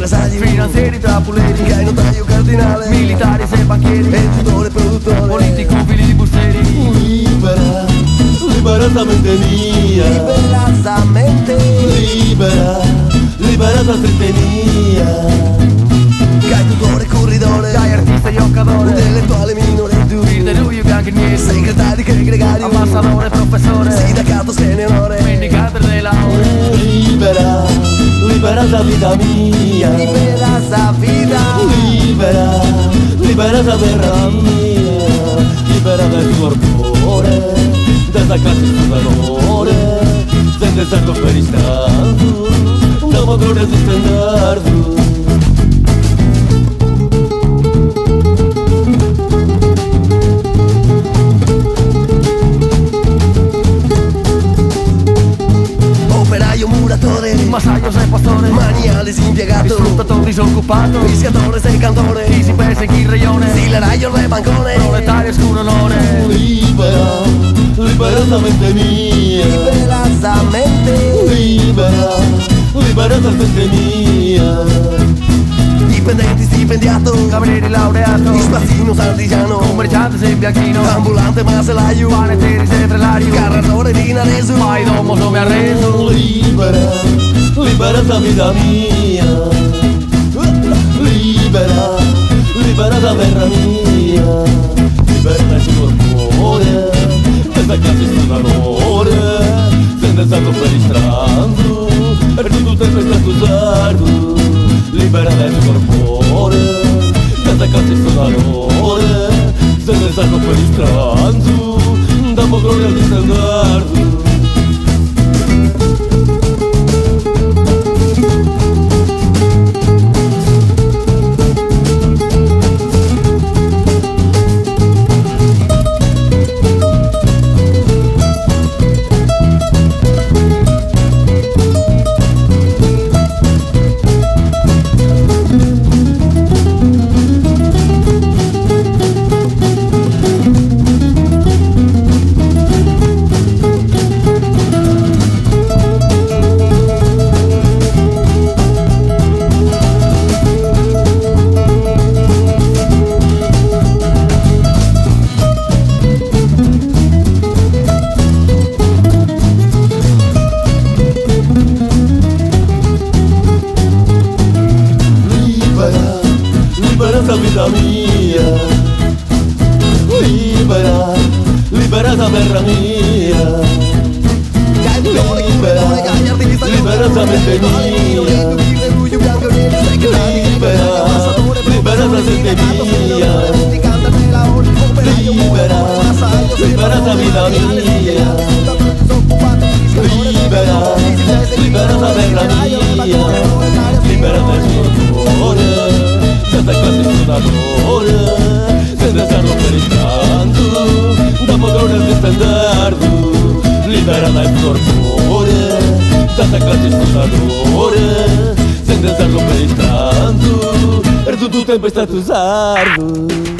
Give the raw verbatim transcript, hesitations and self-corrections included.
impresari, finanzieri, trapuleri, che notaio cardinale, militari e banchieri, editore, produttore, politico, filibusteri. Libera, liberatamente mia, Liberatamente, libera, liberatamente mia. Gai tutore, corridore, gai artista, giocatore, intellettuale minore, tu, de lui, anche niente, segretario, che gregario, ambassadore, professore, sindacato, seniore, mendicato delle lauree. Libera, libera la vita mia, Libera sa vida, libera, libera la terra mia, libera dal tuo orpore, dalla classe sul valore, senza stato per istanto, non mi gloria di standardo. Massaio sei pastore, Maniale si impiegato, sfruttatore disoccupato, fiscatore sei cantore, chi si pensa in chi rione, sileraio re bancone, proletario scuro onore. Libera, liberatamente mia, Liberatamente, libera, liberatamente mia. Dipendenti, stipendiato, cameriere laureato, spazzino sardigiano, commerciante sei bianchino, ambulante maselaio, panettieri sei frelario, carratore di Naresu, mai domo non mi arreso. Libera, libera la vita mia, libera, libera la terra mia, libera il tuo cuore, senza chiasso sul valore, senza stato per istranzo, per tutto il tempo è stato usato, libera il tuo cuore, senza chiasso sul valore, senza stato per istranzo, dopo gloria di standardo. Libera vita mia, libera, libera la terra mia, libera, libera la mente mia, libera, libera la gente mia, libera, libera la vita mia, libera, libera la terra mia, libera del tuo cuore, senza classe suonatore, senza sarlo per il canto, dopo gloria di standardo, libera dal corpore, senza classe suonatore, senza sarlo per il canto, per tutto il tempo è stato usato.